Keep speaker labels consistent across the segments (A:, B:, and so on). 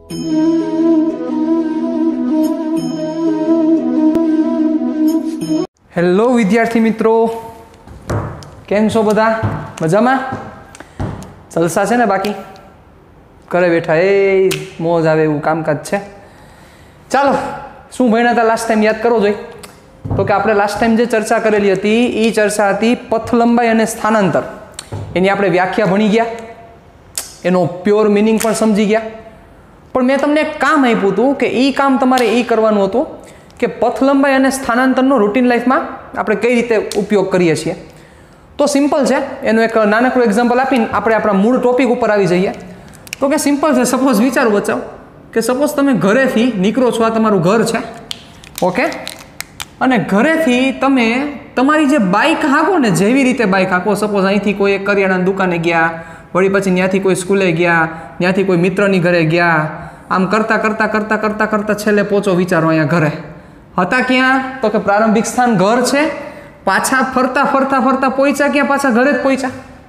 A: Hello વિદ્યાર્થી મિત્રો, કેમ છો બધા? મજામાં? જલસા છે ને? બાકી ઘરે બેઠા એ મોજ આવે એવું કામકાજ છે. ચાલો, શું ભણ્યા હતા લાસ્ટ ટાઈમ યાદ કરો જોઈએ. તો કે આપણે લાસ્ટ ટાઈમ જે ચર્ચા કરેલી હતી એ ચર્ચા હતી પથ લંબાઈ અને સ્થાનાંતર. એની આપણે વ્યાખ્યા ભણી ગયા, એનો પ્યોર મિનિંગ પણ સમજી ગયા. પણ મેં તમને એક કામ આપ્યું હતું કે એ કામ તમારે એ કરવાનું હતું કે પથ લંબાઈ અને સ્થાનાંતરનો રૂટીન લાઈફમાં આપણે કઈ રીતે ઉપયોગ કરીએ છીએ. તો સિમ્પલ છે, એનું એક નાનકડું એક્ઝામ્પલ આપીને આપણે આપણા મૂળ ટોપિક ઉપર આવી જઈએ. તો કે સિમ્પલ છે, સપોઝ વિચારો બચાવ કે સપોઝ તમે ઘરેથી નીકળો છો, આ તમારું ઘર છે, ઓકે, અને ઘરેથી તમે તમારી જે બાઇક હાંકો ને, જેવી રીતે બાઇક હાંકો, સપોઝ અહીંથી કોઈ એક કરિયાણાની દુકાને ગયા, વળી પછી ત્યાંથી કોઈ સ્કૂલે ગયા, ત્યાંથી કોઈ મિત્રની ઘરે ગયા, આમ કરતાં કરતાં કરતાં કરતાં કરતાં છેલ્લે પહોંચો વિચારો અહીંયા ઘરે. હતા ક્યાં? તો કે પ્રારંભિક સ્થાન ઘર છે. પાછા ફરતા ફરતા ફરતા પહોંચ્યા ક્યાં? પાછા ઘરે જ પહોંચ્યા.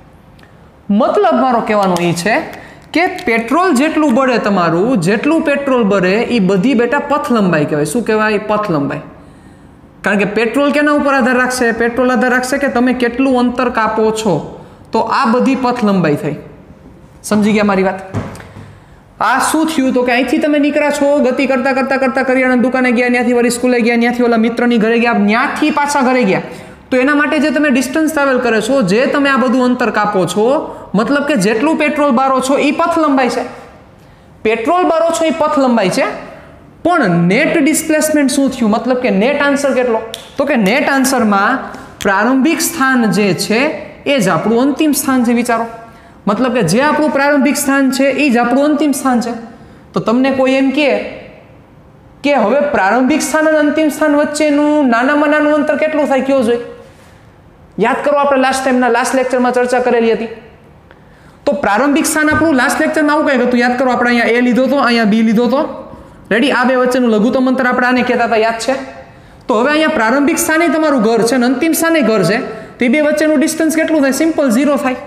A: મતલબ મારો કહેવાનો એ છે કે પેટ્રોલ જેટલું બળે, તમારું જેટલું પેટ્રોલ બળે એ બધી બેટા પથ લંબાઈ કહેવાય. શું કહેવાય? પથ લંબાઈ. કારણ કે પેટ્રોલ કેના ઉપર આધાર રાખશે? પેટ્રોલ આધાર રાખશે કે તમે કેટલું અંતર કાપો છો. તો આ બધી પથ લંબાઈ થઈ. સમજી ગયા મારી વાત? આ શું થયું? તો કે અહીંથી તમે નીકળ્યા છો, ગતિ કરતા કરતા કરતા કરિયાણાની દુકાને ગયા, ત્યાંથી વળી સ્કૂલે ગયા, ત્યાંથી ઓલા મિત્રની ઘરે ગયા, ત્યાંથી પાછા ઘરે ગયા. તો એના માટે જે તમે ડિસ્ટન્સ ટ્રાવેલ કરે છો, જે તમે આ બધું અંતર કાપો છો, મતલબ કે જેટલું પેટ્રોલ બારો છો એ પથ લંબાઈ છે. પેટ્રોલ બારો છો એ પથ લંબાઈ છે. પણ નેટ ડિસ્પ્લેસમેન્ટ શું થયું? મતલબ કે નેટ આન્સર કેટલો? તો કે નેટ આન્સરમાં પ્રારંભિક સ્થાન જે છે એ જ આપણું અંતિમ સ્થાન છે. વિચારો, મતલબ કે જે આપણું પ્રારંભિક સ્થાન છે એ જ આપણું અંતિમ સ્થાન છે. તો તમને કોઈ એમ કહે કે હવે પ્રારંભિક સ્થાન અને અંતિમ સ્થાન વચ્ચેનું નાનામાં નાનું અંતર કેટલું થાય? કયો જોઈએ? યાદ કરો, આપણે લાસ્ટ ટાઈમના લાસ્ટ લેક્ચરમાં ચર્ચા કરેલી હતી. તો પ્રારંભિક સ્થાન આપણું લાસ્ટ લેક્ચરમાં આવું કંઈક હતું, યાદ કરો. આપણે અહીંયા એ લીધો હતો, અહીંયા બી લીધો હતો, રેડી. આ બે વચ્ચેનું લઘુત્તમ અંતર આપણે આને કહેતા હતા, યાદ છે? તો હવે અહીંયા પ્રારંભિક સ્થાને તમારું ઘર છે અને અંતિમ સ્થાને ઘર છે, તે બે વચ્ચેનું ડિસ્ટન્સ કેટલું થાય? સિમ્પલ 0 થાય.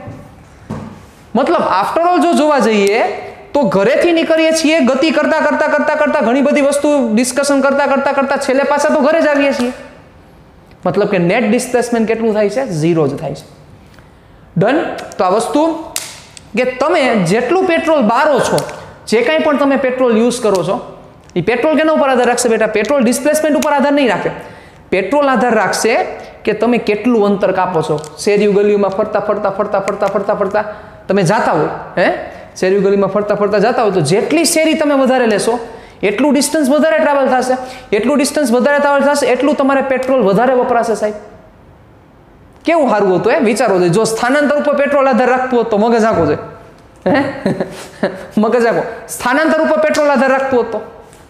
A: મતલબ આફ્ટર ઓલ જો જોવા જઈએ તો ઘરેથી નીકળીએ છીએ, ગતિ કરતા કરતા કરતા કરતા ઘણી બધી વસ્તુ ડિસ્કશન કરતા કરતા કરતા છેલ્લે પાછા તો ઘરે જ આવીએ છીએ. મતલબ કે નેટ ડિસ્પ્લેસમેન્ટ કેટલું થાય છે? 0 જ થાય છે. ડન. તો આ વસ્તુ કે તમે જેટલું પેટ્રોલ બારો છો, જે કાંઈ પણ તમે પેટ્રોલ યુઝ કરો છો, એ પેટ્રોલ કેના ઉપર આધાર રાખશે બેટા? પેટ્રોલ ડિસ્પ્લેસમેન્ટ ઉપર આધાર નહીં રાખે. પેટ્રોલ આધાર રાખશે કે તમે કેટલું અંતર કાપો છો. શેરીઓ ગલીઓમાં ફરતા ફરતા ફરતા ફરતા ફરતા ફરતા તમે જાતા હોય, શેરીઓ ગલીમાં ફરતા ફરતા જતા હોય, તો જેટલી શેરી તમે વધારે લેશો એટલું ડિસ્ટન્સ વધારે ટ્રાવેલ થશે. એટલું ડિસ્ટન્સ વધારે ટ્રાવેલ થશે એટલું તમારે પેટ્રોલ વધારે વપરાશે. સાહેબ કેવું સારું હતું? વિચારો. જો સ્થાનાંતર ઉપર પેટ્રોલ આધાર રાખતું હોત તો મગજ આંકો છે, મગજ આંકો. સ્થાનાંતર ઉપર પેટ્રોલ આધાર રાખતું હોત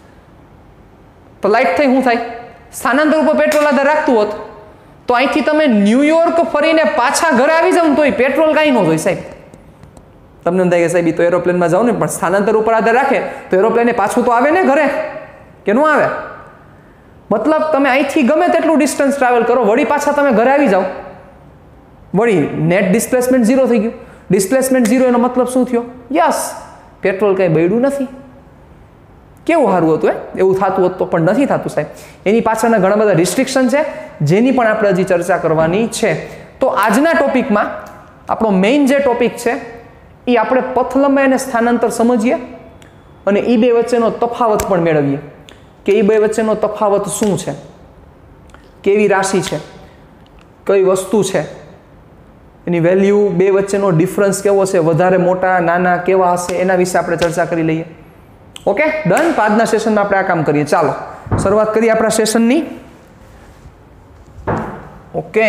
A: તો લાઈટ થઈ શું થાય? સ્થાનાંતર ઉપર પેટ્રોલ આધાર રાખતું હોત તો અહીંથી તમે ન્યુયોર્ક ફરીને પાછા ઘરે આવી જાવ તો પેટ્રોલ કાંઈ ન હોય. સાહેબ તમને એમ થાય કે સાહેબ તો એરોપ્લેનમાં જાવ ને, પણ સ્થાનાંતર ઉપર આધાર રાખે તો એરોપ્લેને પાછું તો આવે ને ઘરે, કે ન આવે? મતલબ તમે અહીંથી ગમે તેટલું ડિસ્ટન્સ ટ્રાવેલ કરો, વળી પાછા તમે ઘરે આવી જાઓ, વળી નેટ ડિસ્પ્લેસમેન્ટ 0 થઈ ગયું. ડિસ્પ્લેસમેન્ટ 0 એનો મતલબ શું થયો? યસ, પેટ્રોલ કંઈ બળ્યું નથી. કેવું સારું હતું એવું થતું હોત તો, પણ નથી થતું સાહેબ. એની પાછળના ઘણા બધા રિસ્ટ્રિક્શન છે, જેની પણ આપણે હજી ચર્ચા કરવાની છે. તો આજના ટોપિકમાં આપણો મેઇન જે ટોપિક છે એ આપણે પથ લંબાઈ અને સ્થાનાંતર સમજીએ અને એ બે વચ્ચેનો તફાવત પણ મેળવીએ કે એ બે વચ્ચેનો તફાવત શું છે, કેવી રાશિ છે, કઈ વસ્તુ છે, એની વેલ્યુ, બે વચ્ચેનો ડિફરન્સ કેવો છે, વધારે મોટા નાના કેવા હશે, એના વિશે આપણે ચર્ચા કરી લઈએ. Okay, done. આજના સેશનમાં આપણે આ કામ કરીએ. ચાલો શરૂઆત કરીએ આપણા સેશનની. ઓકે,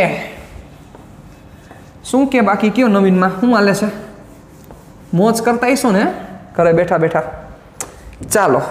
A: શું કે બાકી કયો નવીનમાં? શું હાલે છે? મોજ કરતા આવીશું ને ઘરે બેઠા બેઠા? ચાલો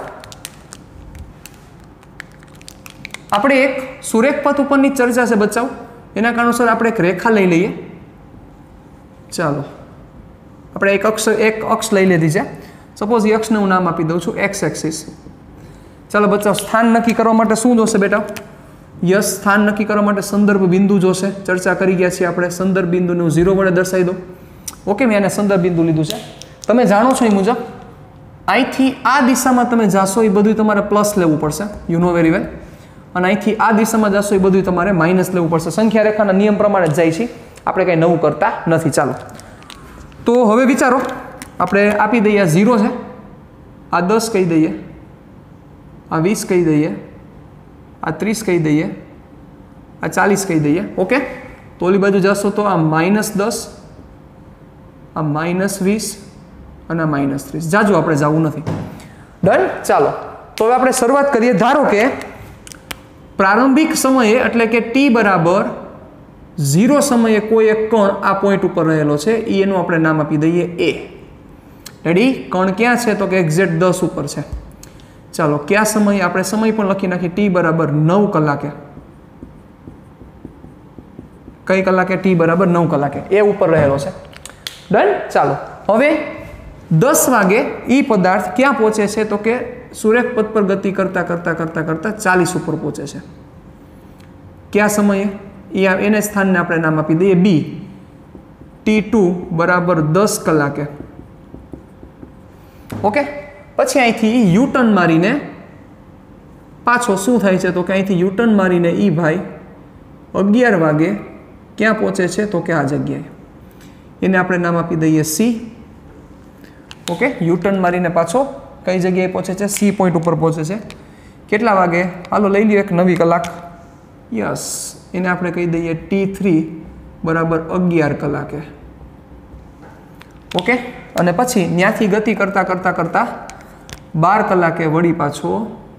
A: આપણે એક સુરેખપથ ઉપરની ચર્ચા છે બચ્ચાઓ, એના કારણોસર આપણે એક રેખા લઈ લઈએ. ચાલો આપણે એક અક્ષ લઈ લીધી છે. સપોઝ એ અક્ષને હું નામ આપી દઉં છું એક્સ એક્સિસ. ચાલો બચ્ચાઓ, સ્થાન નક્કી કરવા માટે શું જોશે બેટા? યસ, સ્થાન નક્કી કરવા માટે સંદર્ભ બિંદુ જોશે. ચર્ચા કરી ગયા છીએ આપણે. સંદર્ભ બિંદુને હું 0 વડે દર્શાવી દઉં. ઓકે, મેં એને સંદર્ભ બિંદુ લીધું છે. તમે જાણો છો એ મુજબ અહીંથી આ દિશામાં તમે જાશો એ બધું તમારે પ્લસ લેવું પડશે, યુ નો વેરી વેલ. અને અહીંથી આ દિશામાં જશો એ બધું તમારે માઇનસ લેવું પડશે. સંખ્યા રેખાના નિયમ પ્રમાણે જ જાય છે, આપણે કંઈ નવું કરતા નથી. ચાલો તો હવે વિચારો, આપણે આપી દઈએ આ 0 છે, આ 10 કહી દઈએ, આ 20 કહી દઈએ, આ 30 કહી દઈએ, આ 40 કહી દઈએ. ઓકે, તો ઓલી બાજુ જશો તો આ -10, આ -20 અને આ -30. જાજુ આપણે જવું નથી. ડન. ચાલો તો હવે આપણે શરૂઆત કરીએ. ધારો કે પ્રારંભિક સમયે એટલે કે t બરાબર 0 સમયે કોઈ એક કણ આ પોઈન્ટ ઉપર રહેલો છે, એનું આપણે નામ આપી દઈએ a. રેડી? કણ ક્યાં છે? તો કે એક્ઝેક્ટ 10 ઉપર છે. ચાલો કયા સમયે? આપણે સમય પણ લખી નાખીએ, t બરાબર 9 કલાકે. કઈ કલાકે? t બરાબર 9 કલાકે એ ઉપર રહેલો છે. ડન. ચાલો હવે 10 વાગે એ પદાર્થ ક્યાં પહોંચે છે? તો કે સુરેખ પથ પર ગતિ કરતા કરતા કરતા કરતા 40 ઉપર પહોંચે છે. કયા સમયે? એને સ્થાનને આપણે નામ આપી દઈએ b. t2 બરાબર 10 કલાકે. ઓકે, પછી અહીંથી યુ ટર્ન મારીને પાછો શું થાય છે? તો કે અહીંથી યુ ટર્ન મારીને ઈ ભાઈ 11 વાગે ક્યાં પહોંચે છે? તો કે આ જગ્યાએ. એને આપણે નામ આપી દઈએ c. ઓકે, યુ ટર્ન મારીને પાછો કઈ જગ્યાએ પહોંચે છે? c પોઈન્ટ ઉપર પહોંચે છે. કેટલા વાગે? હાલો લઈ લ્યો એક નવી કલાક. યસ, એને આપણે કહી દઈએ t3 બરાબર 11 કલાકે. ઓકે, અને પછી ત્યાંથી ગતિ કરતા કરતા કરતા 12 કલાકે વળી પાછો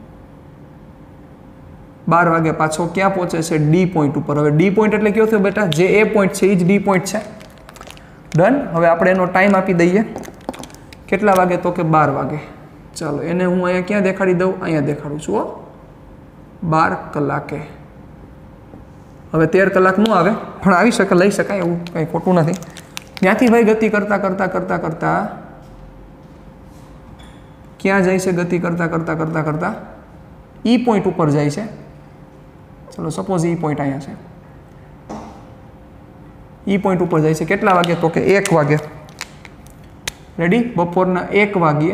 A: 12 વાગે પાછો ક્યાં પહોંચે છે? d પોઈન્ટ ઉપર. હવે d પોઈન્ટ એટલે કયો થયો બેટા? જે a પોઈન્ટ છે એ જ d પોઈન્ટ છે. ડન. હવે આપણે એનો ટાઈમ આપી દઈએ. કેટલા વાગે? તો કે 12 વાગે. ચાલો એને હું અહીંયા ક્યાં દેખાડી દઉં? અહીંયા દેખાડું છું. 12 કલાકે. હવે 13 કલાક ન આવે પણ આવી શકે, લઈ શકાય, એવું કંઈ ખોટું નથી. ત્યાંથી ભાઈ ગતિ કરતા કરતા કરતા કરતા ક્યાં જાય છે? ગતિ કરતા કરતા કરતા કરતા ઈ પોઈન્ટ ઉપર જાય છે. ચલો સપોઝ ઈ પોઈન્ટ અહીંયા છે, ઈ પોઈન્ટ ઉપર જાય છે. કેટલા વાગે? તો કે 1 વાગે. રેડી? બપોરના 1 વાગ્યે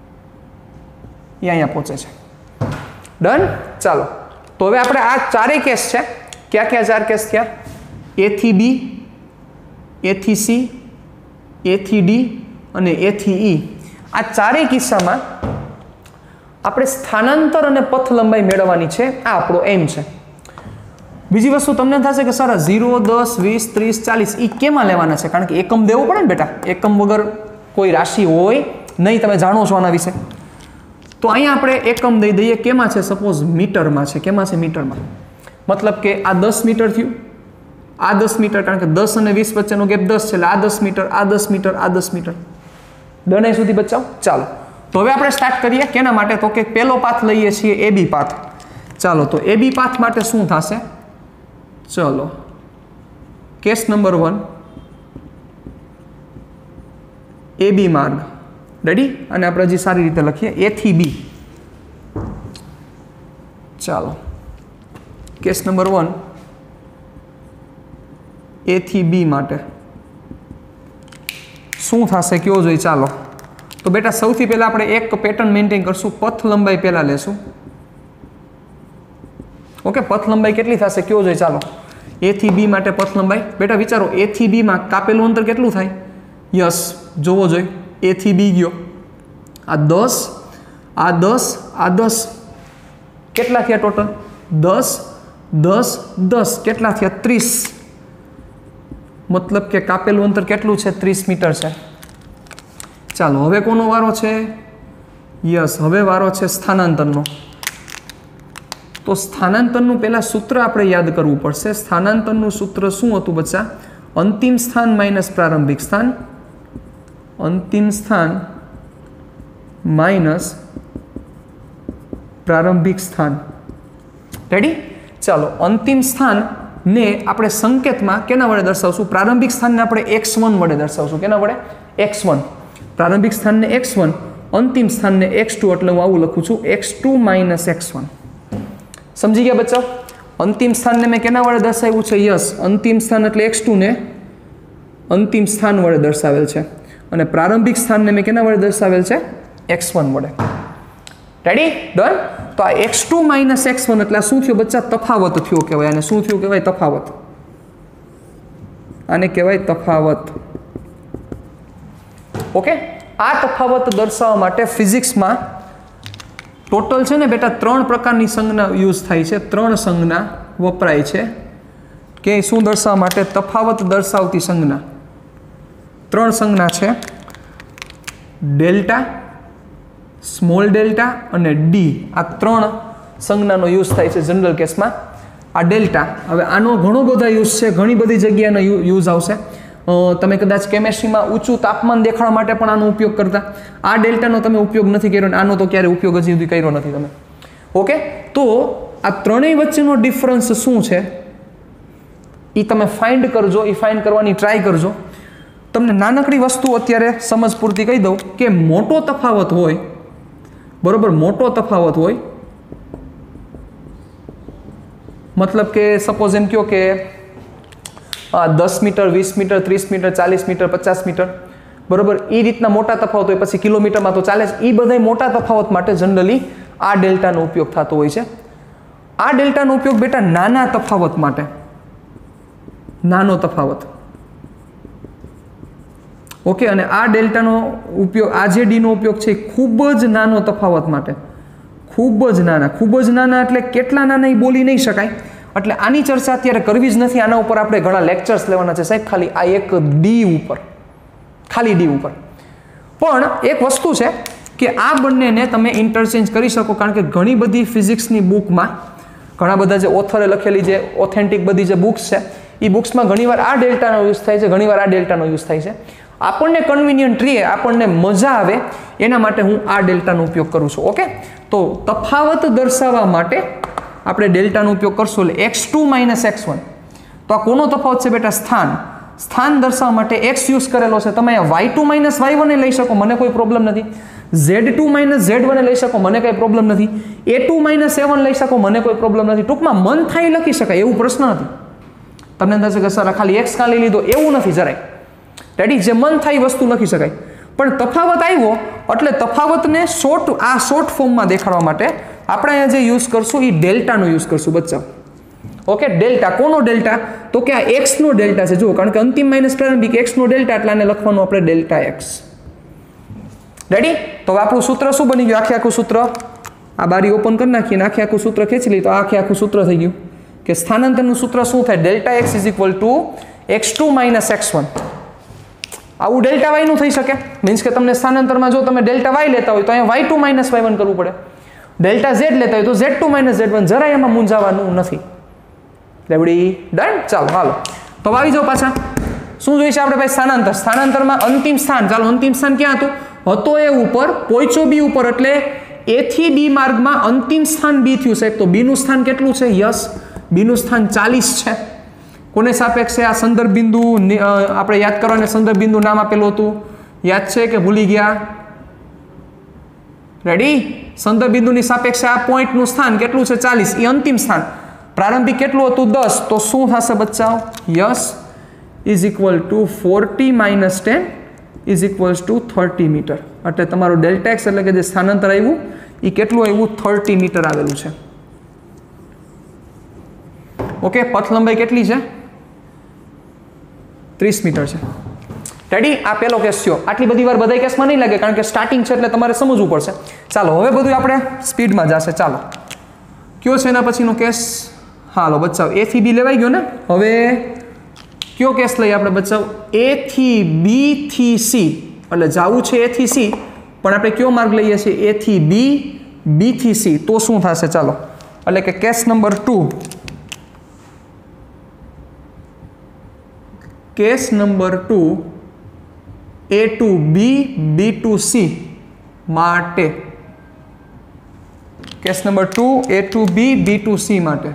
A: એ અહીંયા પહોંચે છે. ડન. ચાલો તો હવે આપણે આ ચારેય કેસ છે. ક્યાં ક્યાં 4 કેસ થયા? a થી b, a થી c, a થી d અને a થી e. આ ચારેય કિસ્સામાં આપણે સ્થાનાંતર અને પથ લંબાઈ મેળવવાની છે. આ આપણો એમ છે. બીજી વસ્તુ તમને થશે કે સર 0, 10, 20, 30, 40 એ કેમાં લેવાના છે? કારણ કે એકમ દેવું પડે ને બેટા. એકમ વગર કોઈ રાશિ હોય નહીં, તમે જાણો છો આના વિશે. તો અહીંયા આપણે એકમ દઈ દઈએ. કેમાં છે? સપોઝ મીટરમાં છે. કેમાં છે? મીટરમાં. મતલબ કે આ 10 મીટર થયું, આ 10 મીટર, કારણ કે 10 અને 20 વચ્ચેનો ગેપ 10 છે, એટલે આ 10 મીટર, આ 10 મીટર, આ 10 મીટર. ડન સુધી બચાવ. ચાલો તો હવે આપણે સ્ટાર્ટ કરીએ. કેના માટે? તો કે પહેલો પાથ લઈએ છીએ AB પાથ. ચાલો તો AB પાથ માટે શું થશે? ચલો કેસ નંબર 1 AB માર્ગ. રેડી? અને આપણે હજી સારી રીતે લખીએ A થી B. ચાલો કેસ નંબર 1 A થી B માટે શું થશે કયો જોઈએ? ચાલો તો બેટા સૌથી પહેલા આપણે એક પેટર્ન મેન્ટેન કરશું. પથ લંબાઈ પહેલા લેશું. ઓકે, પથ લંબાઈ કેટલી થશે કયો જોઈએ? ચાલો A થી B માટે પથ લંબાઈ. બેટા વિચારો, A થી B માં કાપેલું અંતર કેટલું થાય? યસ, જોવો જોઈએ. A થી B ગયો, આ 10, આ 10, આ 10, કેટલા થયા ટોટલ? 10, 10, 10, કેટલા થયા? 30. મતલબ કે કાપેલું અંતર કેટલું છે? 30 મીટર છે. ચાલો હવે કોનો વારો છે? યસ, હવે વારો છે સ્થાનાંતરનો. તો સ્થાનાંતરનું પહેલા સૂત્ર આપણે યાદ કરવું પડશે. સ્થાનાંતરનું સૂત્ર શું હતું બચ્ચા? અંતિમ સ્થાન માઇનસ પ્રારંભિક સ્થાન. અંતિમ સ્થાન માઇનસ પ્રારંભિક સ્થાન. રેડી? ચાલો અંતિમ સ્થાનને આપણે સંકેતમાં કેના વડે દર્શાવશું? પ્રારંભિક સ્થાનને આપણે x1 વડે દર્શાવશું. કેના વડે? x1. પ્રારંભિક સ્થાનને x1, અંતિમ સ્થાનને x2, એટલે હું આવું લખું છું x2 માઇનસ x1. સમજી ગયા બચ્ચા? અંતિમ સ્થાનને મેં કેના વડે દર્શાવ્યું છે? યસ, અંતિમ સ્થાન એટલે x2 ને અંતિમ સ્થાન વડે દર્શાવેલ છે. અને પ્રારંભિક સ્થાનને મેં કેના વડે દર્શાવેલ છે? x1 વડે. રેડી? ડન. તો આ x2 માઇનસ x1 એટલે શું થયું બચ્ચા? તફાવત થયો કહેવાય. અને શું થયું કહેવાય? તફાવત. આને કહેવાય તફાવત. ઓકે, આ તફાવત દર્શાવવા માટે ફિઝિક્સમાં ટોટલ છે ને બેટા 3 પ્રકારની સંજ્ઞા યુઝ થાય છે. 3 સંજ્ઞા વપરાય છે કે શું દર્શાવવા માટે? તફાવત દર્શાવતી સંજ્ઞા. 3 સંજ્ઞા છે, ડેલ્ટા, સ્મોલ ડેલ્ટા અને ડી. આ 3 સંજ્ઞાનો યુઝ થાય છે જનરલ કેસમાં. આ ડેલ્ટા, હવે આનો ઘણો બધા યુઝ છે, ઘણી બધી જગ્યાનો યુઝ આવશે. તમે કદાચ કેમેસ્ટ્રીમાં ઊંચું તાપમાન દેખાડવા માટે પણ આનો ઉપયોગ કરતા. આ ડેલ્ટાનો તમે ઉપયોગ નથી કર્યો, આનો તો ક્યારે ઉપયોગ હજી સુધી કર્યો નથી તમે. ઓકે, તો આ ત્રણેય વચ્ચેનો ડિફરન્સ શું છે એ તમે ફાઇન્ડ કરજો. એ ફાઇન્ડ કરવાની ટ્રાય કરજો. તમને નાનકડી વસ્તુ અત્યારે સમજ પૂરતી કહી દઉં કે મોટો તફાવત હોય, બરોબર, મોટો તફાવત હોય મતલબ કે સપોઝ એમ કહો કે 10 metre, 20 metre, 30 metre, 40 metre, 50 metre, બરોબર, એ રીતના મોટા તફાવત હોય. પછી કિલોમીટરમાં તો ચાલે જ. એ બધા મોટા તફાવત માટે જનરલી આ ડેલ્ટાનો ઉપયોગ થતો હોય છે. આ ડેલ્ટાનો ઉપયોગ બેટા નાના તફાવત માટે, નાનો તફાવત. ઓકે, અને આ ડેલ્ટાનો ઉપયોગ, આ જે ડીનો ઉપયોગ છે ખૂબ જ નાનો તફાવત માટે. ખૂબ જ નાના એટલે કેટલા નાના એ બોલી નહીં શકાય. એટલે આની ચર્ચા અત્યારે કરવી જ નથી. આના ઉપર આપણે ઘણા લેક્ચર્સ લેવાના છે સાહેબ, ખાલી આ એક ડી ઉપર, ખાલી ડી ઉપર. પણ એક વસ્તુ છે કે આ બંનેને તમે ઇન્ટરચેન્જ કરી શકો, કારણ કે ઘણી બધી ફિઝિક્સની બુકમાં ઘણા બધા જે ઓથરે લખેલી જે ઓથેન્ટિક બધી જે બુક્સ છે એ બુક્સમાં ઘણીવાર આ ડેલ્ટાનો યુઝ થાય છે, ઘણીવાર આ ડેલ્ટાનો યુઝ થાય છે. આપણને કન્વિનિયન્ટ રહે, આપણને મજા આવે એના માટે હું આ ડેલ્ટાનો ઉપયોગ કરું છું. ઓકે, તો તફાવત દર્શાવવા માટે આપણે ડેલ્ટાનો ઉપયોગ કરશું. એટલે x2 માઇનસ x1. તો આ કોનો તફાવત છે બેટા? સ્થાન. સ્થાન દર્શાવવા માટે x યુઝ કરેલો છે. તમે y2 માઇનસ y1 લઈ શકો, મને કોઈ પ્રોબ્લેમ નથી. z2 માઇનસ z1 લઈ શકો, મને કંઈ પ્રોબ્લેમ નથી. a2 માઇનસ a1 લઈ શકો, મને કોઈ પ્રોબ્લેમ નથી. ટૂંકમાં મન થાય લખી શકાય, એવું પ્રશ્ન નથી. તમને અંદર છે કે સર ખાલી x કાં લઈ લીધો, એવું નથી જરાય. રેડી? જે મન થાય વસ્તુ લખી શકાય. પણ તફાવત આવ્યો એટલે તફાવતને શોર્ટ ફોર્મમાં દેખાડવા માટે આપણે અહીંયા જે યુઝ કરશું એ ડેલ્ટાનો યુઝ કરશું બચ્ચા. Okay, delta. કોનો ડેલ્ટા? તો કે આ x નો ડેલ્ટા છે. જુઓ, કારણ કે અંતિમ માઇનસ પ્રારંભિક x નો ડેલ્ટા, એટલે આને લખવાનું આપણે ડેલ્ટા x. રેડી? તો આપણું સૂત્ર શું બની ગયું? આખું સૂત્ર, આ બારી ઓપન કરી નાખીએ ને આખું સૂત્ર ખેંચી લઈએ તો આખું સૂત્ર થઈ ગયું કે સ્થાનાંતરનું સૂત્ર શું થાય? Delta x is equal to x2 minus x1. આવું ડેલ્ટા વાય નું થઈ શકે. મીન્સ કે તમને સ્થાનાંતરમાં જો તમે ડેલ્ટા વાય લેતા હોય તો અહીંયા y2 માઇનસ y1 કરવું પડે. ડેલ્ટા z લેતા હોય તો z2 માઇનસ z1. જરાય એમાં મૂંઝાવાનું નથી. રેડી? ડન. ચાલો હાલો તો આવી જાઓ પાછા. શું જોઈશે આપણે ભાઈ? સ્થાનાંતર. સ્થાનાંતરમાં અંતિમ સ્થાન. ચાલો, અંતિમ સ્થાન ક્યાં હતું? હતો એ ઉપર, પહોંચ્યો બી ઉપર, એટલે a થી b માર્ગમાં અંતિમ સ્થાન b થયું સાહેબ. તો b નું સ્થાન કેટલું છે? યસ, b નું સ્થાન 40 છે. કોને સાપેક્ષે? આ સંદર્ભ બિંદુ આપણે યાદ કરવાને સંદર્ભ બિંદુ નામ આપેલું હતું, યાદ છે કે ભૂલી ગયા? રેડી? સંદર્ભ બિંદુની સાપેક્ષે આ પોઈન્ટનું સ્થાન કેટલું છે? 40. એ અંતિમ સ્થાન. પ્રારંભિક કેટલું હતું? 10. તો શું થશે બચ્ચાઓ? Yes is equal to 40 minus 10 is equals to 30 metre. એટલે તમારું ડેલ્ટા એક્સ એટલે કે જે સ્થાનાંતર આવ્યું એ કેટલું આવ્યું? 30 મીટર આવેલું છે. ઓકે, પથ લંબાઈ કેટલી છે? 30 મીટર છે. રેડી? આ પહેલો કેસ થયો. આટલી બધી વાર બધા કેસમાં નહીં લાગે, કારણ કે સ્ટાર્ટિંગ છે એટલે તમારે સમજવું પડશે. ચાલો હવે બધું આપણે સ્પીડમાં જશે. ચાલો, કયો છે એના પછીનો કેસ? હાલો બચ્ચાઓ, a થી b લેવાઈ ગયો ને. હવે કયો કેસ લઈએ આપણે બચ્ચાઓ? a થી b થી c. એટલે જવું છે a થી c, પણ આપણે કયો માર્ગ લઈએ છીએ? a થી b, b થી c. તો શું થશે? ચાલો, એટલે કે case number 2. Case number 2, a to b, b to c માટે. Case number 2, a to b, b to c માટે.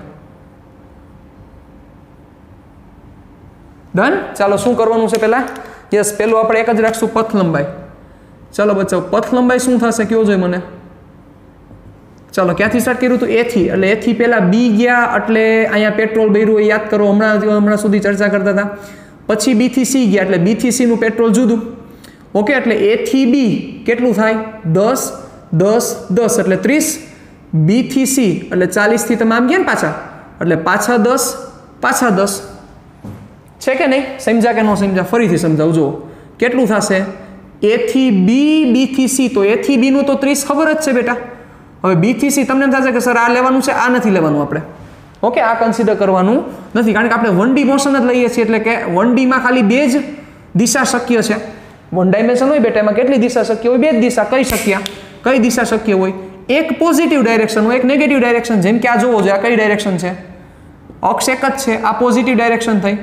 A: ડન. ચાલો, શું કરવાનું છે પહેલા? યસ, પહેલું આપણે એક જ રાખશું, પથ લંબાઈ. ચાલો બચ્ચાઓ, પથ લંબાઈ શું થશે કયો જોઈએ મને? ચાલો, ક્યાંથી સ્ટાર્ટ કર્યું હતું? a થી. એટલે a થી પહેલા b ગયા, એટલે અહીંયા પેટ્રોલ ભર્યું એ યાદ કરો, હમણાં સુધી ચર્ચા કરતા હતા. પછી b થી c ગયા, એટલે b થી c નું પેટ્રોલ જુદું. ઓકે, એટલે A થી B કેટલું થાય 10 10 10 એટલે 30, B થી C એટલે 40 થી તમે આમ ગયા ને પાછા, એટલે પાછા 10 પાછા 10 છે કે નહીં? સમજ્યા કે ન સમજ્યા? ફરીથી સમજાવું. જુઓ કેટલું થશે A થી B, B થી C, તો A થી B નું તો 30 ખબર જ છે બેટા. હવે B થી C તમને એમ થશે કે સર આ લેવાનું છે, આ નથી લેવાનું આપણે. ઓકે, આ કન્સિડર કરવાનું નથી, કારણ કે આપણે 1D મોશન જ લઈએ છીએ, એટલે કે 1D માં ખાલી બે જ દિશા શક્ય છે. 1 ડાયમેન્શન હોય બેટા, એમાં કેટલી દિશા શક્ય હોય? બે જ દિશા. કઈ દિશા શક્ય હોય? એક પોઝિટિવ ડાયરેક્શન હોય, એક નેગેટિવ ડાયરેક્શન. જેમ કે આ જોવો છો, આ કઈ ડાયરેક્શન છે? અક્ષ એક જ છે, આ પોઝિટિવ ડાયરેક્શન થઈ,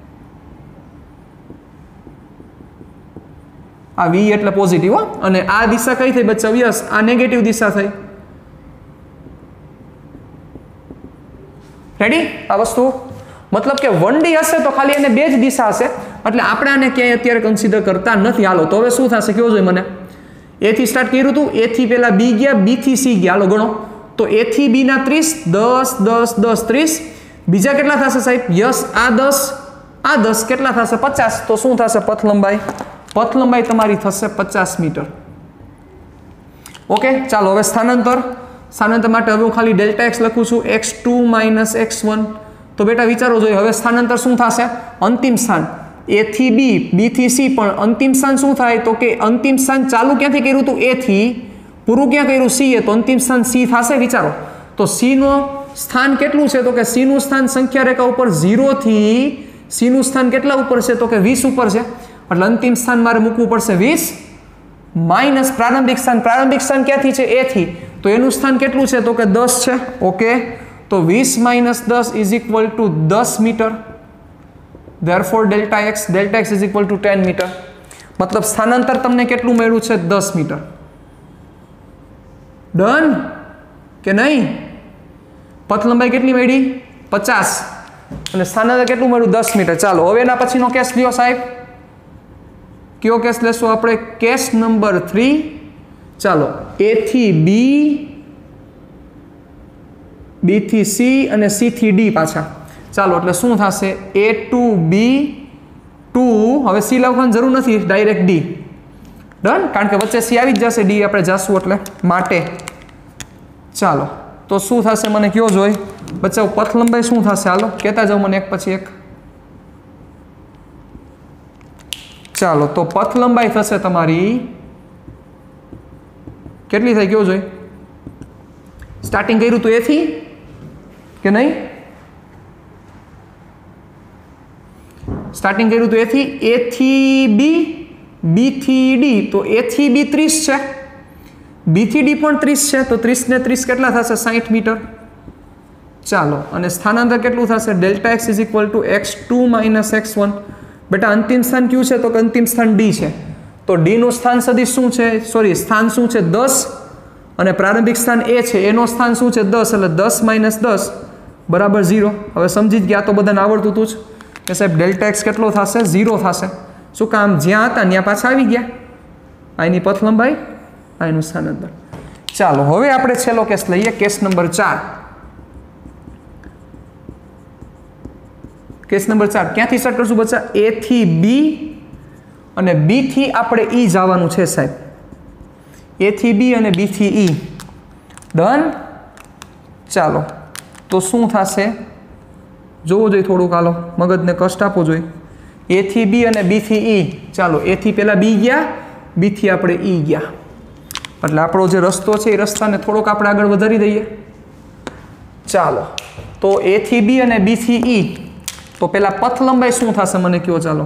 A: આ V એટલે પોઝિટિવ, અને આ દિશા કઈ થઈ બચ્ચા? યસ, આ નેગેટિવ દિશા થઈ. રેડી? આ વસ્તુ મતલબ કે 1D હશે તો ખાલી એને બે જ દિશા હશે, એટલે આપણે આને ક્યાંય અત્યારે કન્સિડર કરતા નથી. હાલો તો હવે શું થશે કયો જોઈએ મને? A થી સ્ટાર્ટ કર્યું હતું, A થી પહેલા B ગયા, B થી C ગયા. હાલો ગણો તો A થી B ના 30, 10 10 10 30, બીજા કેટલા થશે સાહેબ? યસ, આ 10 આ 10 કેટલા થશે? 50. તો શું થશે પથ લંબાઈ? પથ લંબાઈ તમારી થશે 50 મીટર. ઓકે, ચાલો હવે સ્થાનાંતર માટે હવે હું ખાલી ડેલ્ટા x લખું છું, x2 માઇનસ x1. તો બેટા વિચારો જોઈએ હવે સ્થાનાંતર શું થશે? અંતિમ સ્થાન A થી B, B થી C, પણ અંતિમ સ્થાન શું થાય? તો કે અંતિમ સ્થાન ચાલુ ક્યાંથી કર્યું હતું? A થી, પૂરું ક્યાં કર્યું? C એ, તો અંતિમ સ્થાન C થશે. વિચારો તો C નું સ્થાન કેટલું છે? તો કે C નું સ્થાન સંખ્યા રેખા ઉપર 0 થી C નું સ્થાન કેટલા ઉપર છે? તો કે 20 ઉપર છે. એટલે અંતિમ સ્થાન મારે મૂકવું પડશે 20 માઇનસ પ્રારંભિક સ્થાન. પ્રારંભિક સ્થાન ક્યાંથી છે? A થી, તો એનું સ્થાન કેટલું છે? તો કે 10 છે. ઓકે, તો 20 minus 10 is equal to 10 metre. Therefore delta x is equal to 10 metre. મતલબ સ્થાનાંતર તમને કેટલું મળ્યું છે? 10 મીટર. ડન કે નહીં? પથ લંબાઈ કેટલી મળી? 50, અને સ્થાનાંતર કેટલું મળ્યું? 10 મીટર. ચાલો હવે એના પછીનો કેસ લ્યો સાહેબ. કયો કેસ લેશું આપણે? Case number 3. ચાલો A થી B, B થી C અને C થી D પાછા. ચાલો એટલે શું થશે? A to B to, હવે C લખવાની જરૂર નથી, ડાયરેક્ટ D. ડન, કારણ કે વચ્ચે C આવી જ જશે, D આપણે જાશું એટલે માટે. ચાલો તો શું થશે મને કયો જોઈ બચ્ચાઓ? પથ લંબાઈ શું થશે? હાલો કહેતા જાઓ મને એક પછી એક. ચાલો તો પથ લંબાઈ થશે તમારી કેટલી થઈ? કયો જોઈ? સ્ટાર્ટિંગ કર્યું હતું A થી કે નહીં? સ્ટાર્ટિંગ કર્યું હતું A થી B, B થી D, તો A થી B 30 છે, B થી D પણ 30 છે, તો 30 ને 30 કેટલા થશે? 60 મીટર. ચાલો, અને સ્થાનાંતર કેટલું થશે? Delta x is equal to x2 minus x1. બેટા અંતિમ સ્થાન કયું છે? તો કે અંતિમ સ્થાન D છે, તો D નું સ્થાન સદિશ શું છે? સ્થાન શું છે? 10, અને પ્રારંભિક સ્થાન A છે, એનું સ્થાન શું છે? 10, એટલે 10 માઇનસ 10 બરાબર 0. હવે સમજી જ ગયા, તો બધાને આવડતું હતું જ કે સાહેબ ડેલ્ટા x કેટલો થશે? 0 થશે. શું કામ? જ્યાં હતા ત્યાં પાછા આવી ગયા. આ એની પથ લંબાઈ, આ એનું સ્થાનાંતર. ચાલો હવે આપણે છેલ્લો કેસ લઈએ, કેસ નંબર 4. કેસ નંબર 4 ક્યાંથી સ્ટાર્ટ કરશું બચ્ચા? A થી B અને B થી આપણે E જવાનું છે સાહેબ. A થી B અને B થી E. ડન. ચાલો તો શું થશે જોવું જોઈએ થોડુંક. હાલો મગજને કષ્ટ આપવો જોઈએ. A થી B અને B થી E. ચાલો A થી પહેલા B ગયા, B થી આપણે E ગયા, એટલે આપણો જે રસ્તો છે એ રસ્તાને થોડોક આપણે આગળ વધારી દઈએ. ચાલો તો A થી B અને B થી E, તો પેલા પથ લંબાઈ શું થશે મને કયો? ચાલો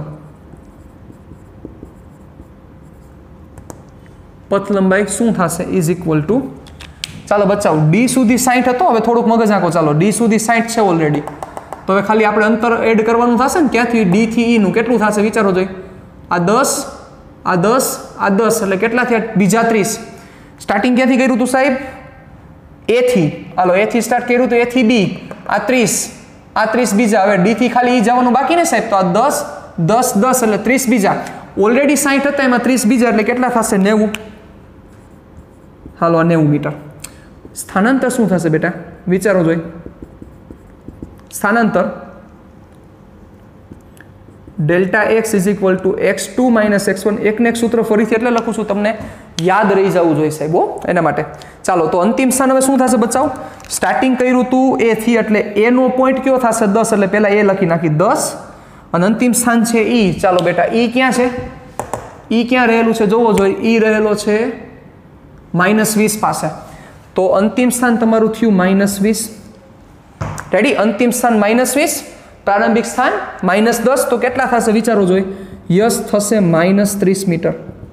A: પથ લંબાઈ શું થશે? ઇઝ ઇક્વલ ટુ, ચાલો બચાવો D સુધી 60 હતો, હવે થોડુંક મગજ આંકો. ચાલો D સુધી 60 છે ઓલરેડી, તો હવે ખાલી આપણે અંતર એડ કરવાનું થશે ને. ક્યાંથી? D થી E નું કેટલું થશે વિચારો જોઈ. આ 10 આ 10 આ 10, એટલે કેટલા થયા? બીજા 30. સ્ટાર્ટિંગ ક્યાંથી કર્યું હતું સાહેબ? A થી. હાલો A થી સ્ટાર્ટ કર્યું હતું, A થી B, આ 30 આ 30 બીજા. હવે D થી ખાલી E જવાનું બાકી ને સાહેબ, તો આ 10 10 10 એટલે 30 બીજા. ઓલરેડી 60 હતા, એમાં 30 બીજા, એટલે કેટલા થશે? 90. હાલો આ 90 મીટર. સ્થાનાંતર શું થશે બેટા વિચારો જોઈ. સ્થાનાંતર delta x is equal to x2 minus x1 एक ने एक सूत्र फरीथी एटले लखुं छुं तमने याद रही जवुं जोईए साहेब हो एना माटे। चालो तो अंतिम स्थान हवे शुं थशे बच्चाओ स्टार्टिंग कर्युं हतुं ए थी एटले ए नो पॉइंट कयो थशे 10 एटले पहेला ए लखी नाखी 10 अने अंतिम स्थान छे ई। चालो बेटा ई क्यां छे ई क्यां रहेलुं छे जोवो जोईए ई रहेलो छे -20 पासे तो अंतिम स्थान तमारुं थयुं -20 रेडी अंतिम स्थान -20 प्रारंभिक स्थान -10 तो केटला थशे विचारो जोईए यस थशे -30 मीटर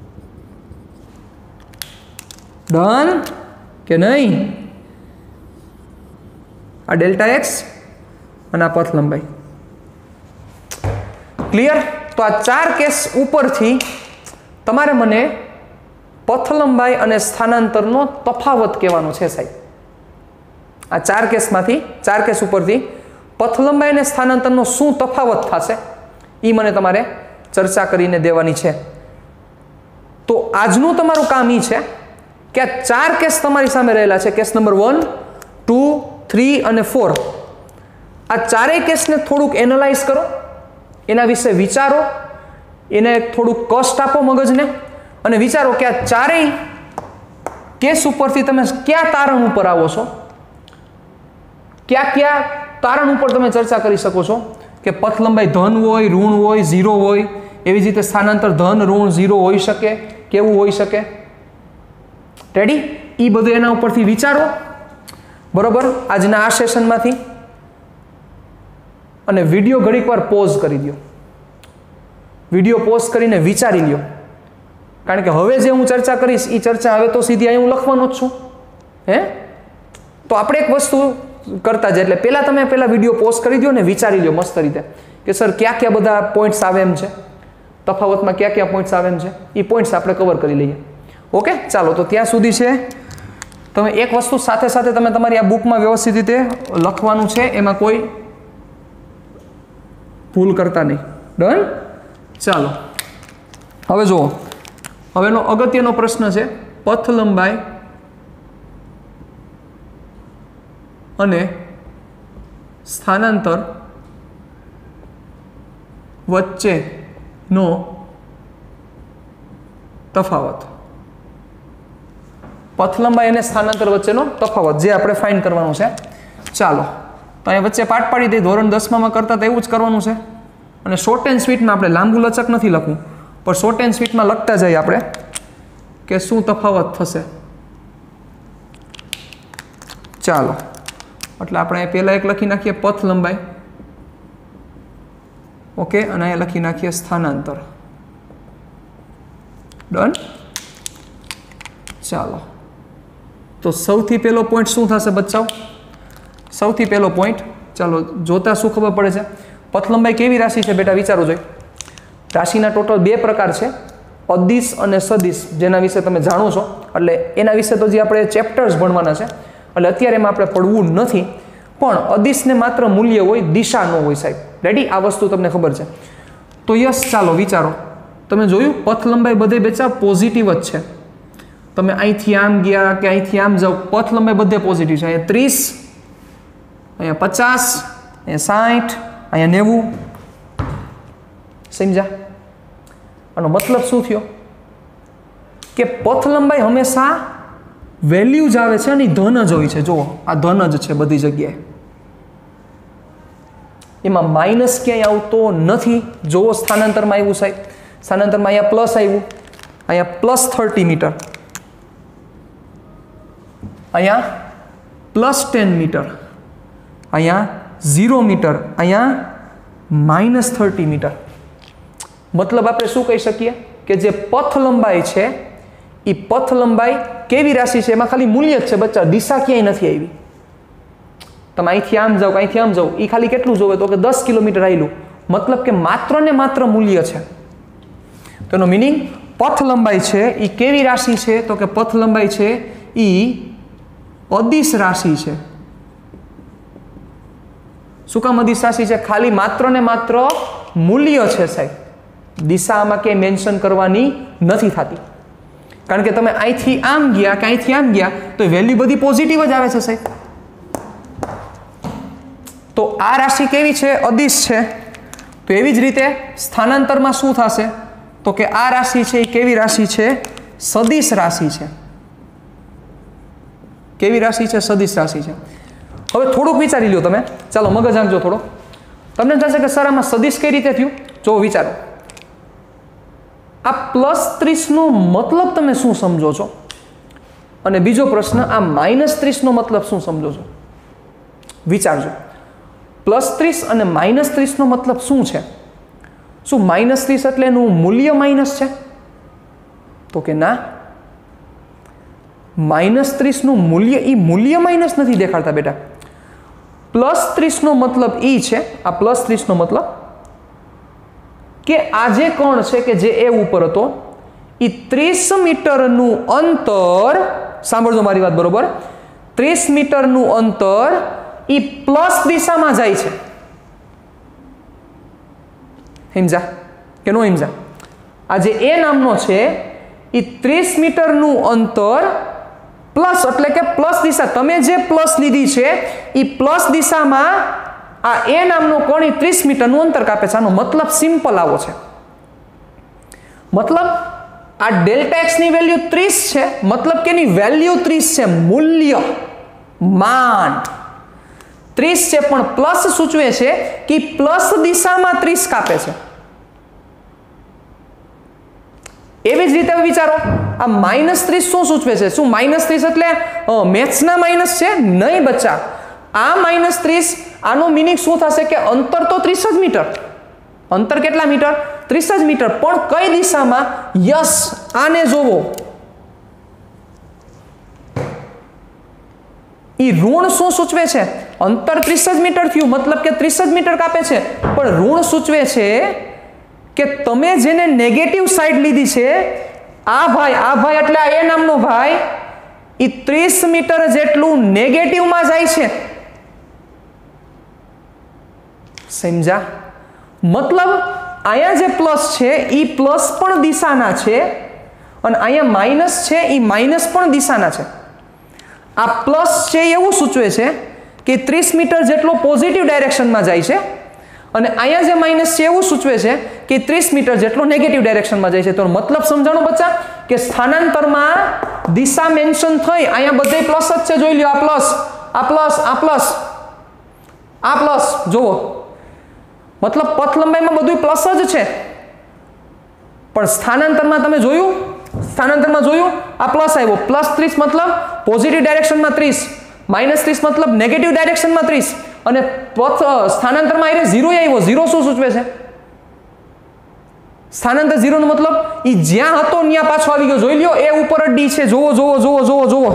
A: डन के नहीं आ डेल्टा एक्स અને આ પથ લંબાઈ ક્લિયર। તો આ ચાર કેસ ઉપરથી તમારે મને પથ લંબાઈ અને સ્થાનાંતરનો તફાવત કહેવાનો છે સાહેબ। આ ચાર કેસમાંથી ચાર કેસ ઉપરથી પથ લંબાઈ અને સ્થાનાંતરનો શું તફાવત થશે એ મને તમારે ચર્ચા કરીને દેવાની છે। તો આજનું તમારું કામ એ છે કે આ ચાર કેસ તમારી સામે રહેલા છે કેસ નંબર 1 2 3 અને 4 આ ચારેય કેસને થોડુંક એનાલાઇઝ કરો એના વિશે વિચારો એને થોડુંક કષ્ટ આપો મગજને અને વિચારો કે આ ચારેય કેસ ઉપરથી તમે કયા તારણ ઉપર આવો છો કયા તારણ ઉપર તમે ચર્ચા કરી શકો છો કે પથ લંબાઈ ધન હોય ઋણ હોય 0 હોય એવી જ રીતે સ્થાનાંતર ધન ઋણ 0 હોઈ શકે કેવું હોઈ શકે રેડી એ બધું એના ઉપરથી વિચારો બરોબર આજના આ સેશનમાંથી અને વિડિયો ઘડીકવાર પોઝ કરી દો વિડિયો પોઝ કરીને વિચારી લ્યો કારણ કે હવે જે હું ચર્ચા કરીશ એ ચર્ચા હવે તો સીધી અહીં હું લખવાનો જ છું હે તો આપણે એક વસ્તુ કરતા જ એટલે પહેલા વિડિયો પોઝ કરી દો ને વિચારી લ્યો મસ્ત રીતે કે સર કયા બધા પોઈન્ટ્સ આવે એમ છે તફાવતમાં કયા પોઈન્ટ્સ આવે એમ છે એ પોઈન્ટ્સ આપણે કવર કરી લઈએ ઓકે ચાલો તો ત્યાં સુધી છે તમે એક વસ્તુ સાથે સાથે તમે તમારી આ બુકમાં વ્યવસ્થિત રીતે લખવાનું છે એમાં કોઈ ભૂલ કરતા નહીં ડન ચાલો હવે જુઓ હવેનો અગત્યનો પ્રશ્ન છે પથ લંબાઈ અને સ્થાનાંતર વચ્ચેનો તફાવત પથ લંબાઈ અને સ્થાનાંતર વચ્ચેનો તફાવત જે આપણે ફાઇન્ડ કરવાનું છે ચાલો તો અહીંયા વચ્ચે પાઠ પાડી દઈ ધોરણ 10માં કરતા તો એવું જ કરવાનું છે અને શોર્ટ એન્ડ સ્વીટમાં આપણે લાંબુ લચક નથી લખવું પણ શોર્ટ એન્ડ સ્વીટમાં લખતા જઈએ આપણે કે શું તફાવત થશે ચાલો એટલે આપણે પહેલા એક લખી નાખીએ પથ લંબાઈ ઓકે અને અહીંયા લખી નાખીએ સ્થાનાંતર ડન ચાલો તો સૌથી પહેલો પોઈન્ટ શું થશે બચ્ચાઓ સૌથી પહેલો પોઈન્ટ ચાલો જોતા શું ખબર પડે છે પથ લંબાઈ કેવી રાશિ છે બેટા વિચારો જોઈએ રાશિના ટોટલ બે પ્રકાર છે અદિશ અને સદિશ જેના વિશે તમે જાણો છો એટલે એના વિશે તો જે આપણે ચેપ્ટર્સ ભણવાના છે એટલે અત્યારે એમાં આપણે પડવું નથી પણ અદિશને માત્ર મૂલ્ય હોય દિશા ન હોય સાહેબ રેડી આ વસ્તુ તમને ખબર છે તો યસ ચાલો વિચારો તમે જોયું પથ લંબાઈ બધે બેચા પોઝિટિવ જ છે તમે અહીંથી આમ ગયા કે અહીંથી આમ જાઓ પથ લંબાઈ બધે પોઝિટિવ છે અહીંયા 30 અહીંયા 50 અહીંયા 60 અહીંયા 90 સમજા આનો મતલબ શું થયો કે પથ લંબાઈ હંમેશા વેલ્યુ જ આવે છે અને ધન જ હોય છે જુઓ આ ધન જ છે બધી જગ્યાએ એમાં માઇનસ ક્યાંય આવતો નથી જુઓ સ્થાનાંતરમાં આવ્યું સાહેબ સ્થાનાંતરમાં અહીંયા પ્લસ આવ્યું અહીંયા +30 મીટર અહીંયા +10 મીટર અહીંયા 0 મીટર અહીંયા -30 મીટર મતલબ આપણે શું કહી શકીએ કે જે પથ લંબાઈ છે એ પથ લંબાઈ કેવી રાશિ છે એમાં ખાલી મૂલ્ય જ છે બચ્ચા દિશા ક્યાંય નથી આવી તમે અહીંથી આમ જાઓ અહીંથી આમ જાઓ એ ખાલી કેટલું જોવે તો કે 10 કિલોમીટર આવેલું મતલબ કે માત્ર ને માત્ર મૂલ્ય છે તો એનો મિનિંગ પથ લંબાઈ છે એ કેવી રાશિ છે તો કે પથ લંબાઈ છે એ અદિશ રાશિ છે શું કામ અદિશ રાશિ છે ખાલી માત્ર ને માત્ર મૂલ્ય છે સાહેબ દિશામાં ક્યાંય મેન્શન કરવાની નથી થતી કારણ કે તમે અહીંથી આમ ગયા કે અહીંથી આમ ગયા તો વેલ્યુ બધી પોઝિટિવ જ આવે છે સાહેબ તો આ રાશિ કેવી છે અદિશ છે તો તો એવી જ રીતે સ્થાનાંતરમાં શું થશે તો કે આ રાશિ છે એ કેવી રાશિ છે સદિશ રાશિ છે કેવી રાશિ છે સદિશ રાશિ છે હવે થોડુંક વિચારી લ્યો તમે ચાલો મગજ આંકજો થોડો તમને થશે કે સર આમાં સદિશ કઈ રીતે થયું જો વિચારો આ +30 નો મતલબ તમે શું સમજો છો અને બીજો પ્રશ્ન આ -30 નો મતલબ શું સમજો છો વિચારજો +30 અને -30 નો મતલબ શું છે શું -30 એટલે એનું મૂલ્ય માઇનસ છે તો કે ના -30 નું મૂલ્ય માઇનસ નથી દેખાડતા બેટા +30 નો મતલબ ઈ છે આ +30 નો મતલબ કે આ જે કોણ છે કે જે એ ઉપર હતો એ 30 મીટરનું અંતર સાંભળજો મારી વાત બરોબર 30 મીટરનું અંતર એ પ્લસ દિશામાં જાય છે સમજા કે નો સમજા આ જે એ નામનો છે એ 30 મીટરનું અંતર પ્લસ એટલે કે પ્લસ દિશા તમે જે પ્લસ લીધી છે એ પ્લસ દિશામાં આ એ નામનો કોણ 30 મીટરનું અંતર કાપે છે આનો મતલબ સિમ્પલ આવો છે મતલબ આ ડેલ્ટા એક્સ ની વેલ્યુ 30 છે મતલબ કે એની વેલ્યુ 30 છે મૂલ્ય માન 30 છે પણ પ્લસ સૂચવે છે કે પ્લસ દિશામાં 30 કાપે છે એવી જ રીતે વિચારો આ -30 શું સૂચવે છે શું -30 એટલે મેથ્સના માઇનસ છે નહીં બચ્ચા આ -30 આનો મીનિંગ શું થશે કે અંતર તો 30 જ મીટર અંતર કેટલા મીટર 30 જ મીટર પણ કઈ દિશામાં યસ આને જોવો ઈ ઋણ શું સૂચવે છે અંતર 30 જ મીટર થયું મતલબ કે 30 જ મીટર કાપે છે પણ ઋણ સૂચવે છે કે તમે જેને નેગેટિવ સાઈડ લીધી છે આ ભાઈ એટલે આ એ નામનો ભાઈ એ 30 મીટર જેટલું નેગેટિવમાં જાય છે સમજા મતલબ અહીંયા જે પ્લસ છે એ પ્લસ પણ દિશાના છે અને અહીંયા માઇનસ છે એ માઇનસ પણ દિશાના છે આ પ્લસ છે એવું સૂચવે છે કે 30 મીટર જેટલો પોઝિટિવ ડાયરેક્શનમાં જાય છે અને અહીંયા જે માઇનસ છે એવું સૂચવે છે કે 30 મીટર જેટલો નેગેટિવ ડાયરેક્શનમાં જાય છે તો મતલબ સમજાણો બચ્ચા કે સ્થાનાંતરમાં દિશા મેન્શન થઈ અહીંયા બધે પ્લસ જ છે જોઈ લ્યો આ પ્લસ જુઓ મતલબ પથ લંબાઈમાં બધું પ્લસ જ છે પણ સ્થાનાંતરમાં તમે જોયું આ પ્લસ આવ્યો +30 મતલબ પોઝિટિવ ડાયરેક્શનમાં 30 -30 મતલબ નેગેટિવ ડાયરેક્શનમાં 30 અને સ્થાનાંતરમાં આવીને 0 આવ્યો 0 શું સૂચવે છે સ્થાનાંતર 0 નો મતલબ ઈ જ્યાં હતો ત્યાં પાછો આવી ગયો જોઈ લ્યો એ ઉપર જ ડી છે જોવો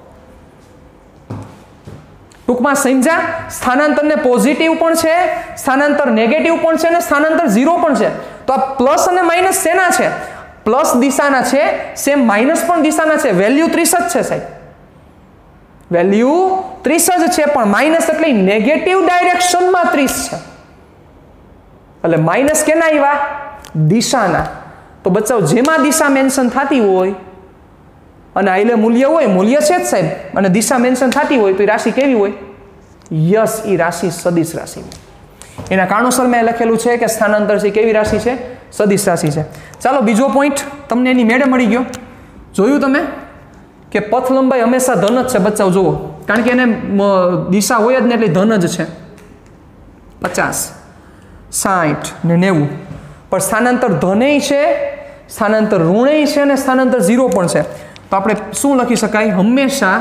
A: ટૂંકમાં સમજા સ્થાનાંતરને પોઝિટિવ પણ છે સ્થાનાંતર નેગેટિવ પણ છે અને સ્થાનાંતર 0 પણ છે તો આ પ્લસ અને માઇનસ શેના છે પ્લસ દિશાના છે સેમ માઇનસ પણ દિશાના છે વેલ્યુ 30 જ છે સાહેબ વેલ્યુ 30 જ છે પણ માઇનસ એટલે નેગેટિવ ડાયરેક્શનમાં 30 છે એટલે માઇનસ કેના આવ્યા દિશાના તો બચ્ચાઓ જેમાં દિશા મેન્શન થતી હોય અને આઈલે મૂલ્ય હોય મૂલ્ય છે જ સાહેબ અને દિશા મેન્શન થતી હોય તો એ રાશિ કેવી હોય યસ એ રાશિ સદિશ રાશિ એના કારણોસર મેં લખેલું છે કે સ્થાનાંતર છે કેવી રાશિ છે સદિશ રાશિ છે ચાલો બીજો પોઈન્ટ તમને એની મેળે મળી ગયો જોયું તમે કે પથ લંબાઈ હંમેશા ધન જ છે બચ્ચાઓ જુઓ કારણ કે એને દિશા હોય જ ને એટલે ધન જ છે 50 60 ને 90 પણ સ્થાનાંતર ધનેય છે સ્થાનાંતર ઋણેય છે અને સ્થાનાંતર 0 પણ છે તો આપણે શું લખી શકાય હંમેશા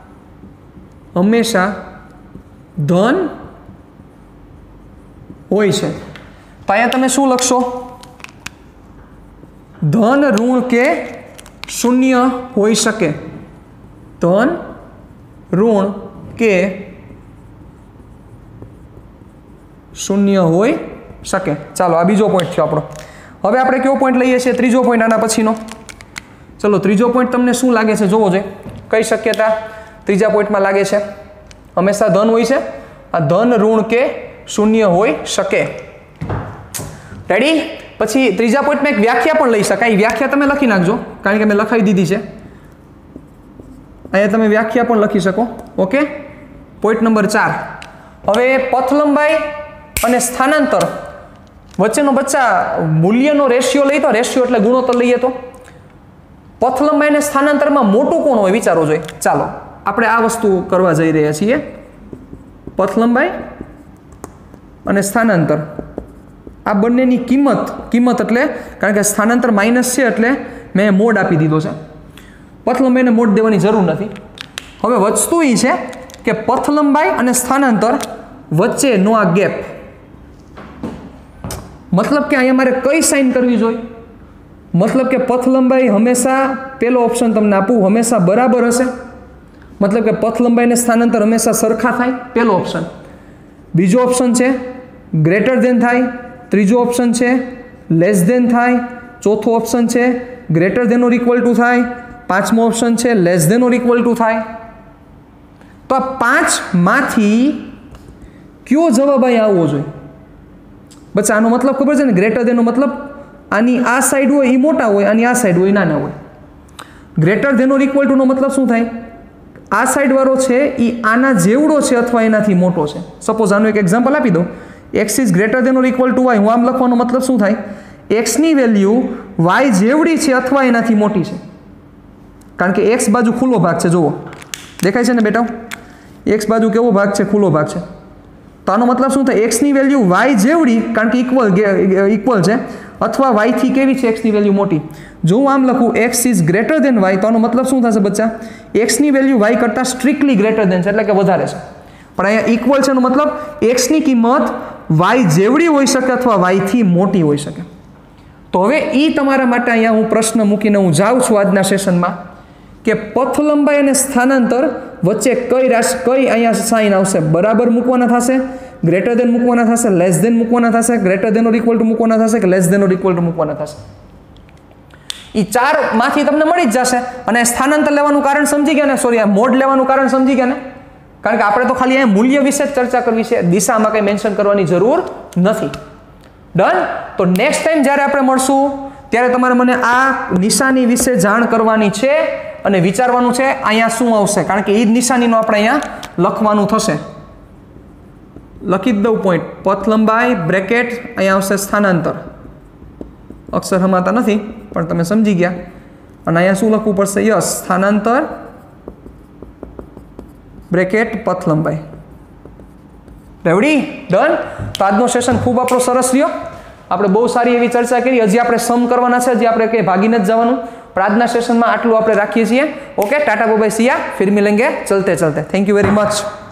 A: ધન હોય છે તો અહીંયા તમે શું લખશો ધન ઋણ કે શૂન્ય હોઈ શકે ધન ઋણ કે શૂન્ય હોઈ શકે ચાલો આ બીજો પોઈન્ટ થયો આપણો હવે આપણે કયો પોઈન્ટ લઈએ છીએ ત્રીજો પોઈન્ટ આના પછીનો ચલો ત્રીજો પોઈન્ટ તમને શું લાગે છે જોવો જોઈએ કઈ શક્યતા ત્રીજા પોઈન્ટમાં લાગે છે હંમેશા ધન હોય છે આ ધન ઋણ કે શૂન્ય હોઈ શકે રેડી પછી ત્રીજા પોઈન્ટમાં એક વ્યાખ્યા પણ લઈ શકાય વ્યાખ્યા તમે લખી નાખજો કારણ કે મેં લખાવી દીધી છે અહીંયા તમે વ્યાખ્યા પણ લખી શકો ઓકે પોઈન્ટ નંબર 4 હવે પથ લંબાઈ અને સ્થાનાંતર વચ્ચેનો બચ્ચા મૂલ્યનો રેશિયો લઈ તો રેશિયો એટલે ગુણોત્તર લઈએ તો પથ લંબાઈ અને સ્થાનાંતરમાં મોટું કોણ હોય વિચારવો જોઈએ. ચાલો આપણે આ વસ્તુ કરવા જઈ રહ્યા છીએ. પથ લંબાઈ અને સ્થાનાંતર આ બંનેની કિંમત એટલે કારણ કે સ્થાનાંતર માઇનસ છે એટલે મેં મોડ આપી દીધો છે. પથ લંબાઈને મોડ દેવાની જરૂર નથી. હવે વસ્તુ એ છે કે પથ લંબાઈ અને સ્થાનાંતર વચ્ચેનો આ ગેપ, મતલબ કે અહીંયા મારે કઈ સાઇન કરવી જોઈએ? મતલબ કે પથ લંબાઈ હંમેશા, પેલો ઓપ્શન તમને આપું, હંમેશા બરાબર હશે. મતલબ કે પથ લંબાઈ અને સ્થાનાંતર હંમેશા સરખા થાય, પેલો ઓપ્શન. બીજો ઓપ્શન છે ગ્રેટર દેન થાય. ત્રીજો ઓપ્શન છે લેસ દેન થાય. ચોથો ઓપ્શન છે greater than or equal to થાય. પાંચમો ઓપ્શન છે less than or equal to થાય. તો આ પાંચમાંથી કયો જવાબ અહીં આવવો જોઈએ? બસ આનો મતલબ ખબર છે ને, ગ્રેટર દેનનો મતલબ આની આ સાઈડ હોય એ મોટા હોય, આની આ સાઈડ હોય નાના હોય. ગ્રેટર દેન ઓર ઇક્વલ ટુનો મતલબ શું થાય? આ સાઈડ વાળો છે એ આના જેવડો છે અથવા એનાથી મોટો છે. સપોઝ આનું એક એક્ઝામ્પલ આપી દઉં, x is greater than or equal to y. હું આમ લખવાનો મતલબ શું થાય? એક્સની વેલ્યુ વાય જેવડી છે અથવા એનાથી મોટી છે. કારણ કે એક્સ બાજુ ખુલ્લો ભાગ છે, જુઓ દેખાય છે ને બેટા? એક્સ બાજુ કેવો ભાગ છે? ખુલ્લો ભાગ છે. તો આનો મતલબ શું થાય? એક્સની વેલ્યુ વાય જેવડી, કારણ કે ઇક્વલ છે, અથવા વાયથી કેવી છે? એક્સની વેલ્યુ મોટી. જો હું આમ લખું x is greater than y, તો આનો મતલબ શું થશે બચ્ચા? એક્સની વેલ્યુ વાય કરતાં સ્ટ્રિક્ટલી ગ્રેટર દેન છે, એટલે કે વધારે છે. પણ અહીંયા ઇક્વલ છે એનો મતલબ એક્સની કિંમત વાય જેવડી હોઈ શકે અથવા વાયથી મોટી હોઈ શકે. તો હવે એ તમારા માટે અહીંયા હું પ્રશ્ન મૂકીને હું જાઉં છું આજના સેશનમાં કે પથ લંબાઈ અને સ્થાનાંતર વચ્ચે કઈ અહીંયા સાઇન આવશે? બરાબર મૂકવાના થશે, ગ્રેટર દેન મૂકવાના થશે, લેસ દેન મૂકવાના થશે, greater than or equal to મૂકવાના થશે કે less than or equal to મૂકવાના થશે. એ ચારમાંથી તમને મળી જ જશે. અને સ્થાનાંતર લેવાનું કારણ સમજી ગયા ને? સોરી, મોડ લેવાનું કારણ સમજી ગયા ને? કારણ કે આપણે તો ખાલી અહીંયા મૂલ્ય વિશે જ ચર્ચા કરવી છે, દિશામાં કંઈ મેન્શન કરવાની જરૂર નથી. ડન? તો નેક્સ્ટ ટાઈમ જ્યારે આપણે મળશું ત્યારે તમારે મને આ નિશાની વિશે જાણ કરવાની છે અને વિચારવાનું છે અહીંયા શું આવશે, કારણ કે એ જ નિશાનીનો આપણે અહીંયા લખવાનું થશે. લખી જ દઉં પોઈન્ટ. પથ લંબાઈ બ્રેકેટ, અહીંયા આવશે સ્થાનાંતર. અક્ષર હમાતા નથી પણ તમે સમજી ગયા. અને અહીંયા શું લખવું પડશે? યસ, સ્થાનાંતર બ્રેકેટ પથ લંબાઈ. રેવડી? ડન? તો આજનો સેશન ખૂબ આપણો સરસ રહ્યો. આપણે બહુ સારી એવી ચર્ચા કરી. હજી આપણે સમ કરવાના છે, હજી આપણે કંઈ ભાગીને જ જવાનું. પણ આજના સેશનમાં આટલું આપણે રાખીએ છીએ. ઓકે, ટાટા બાય બાય, સિયા, ફિર મિલેંગે ચલતે ચલતે. Thank you very much.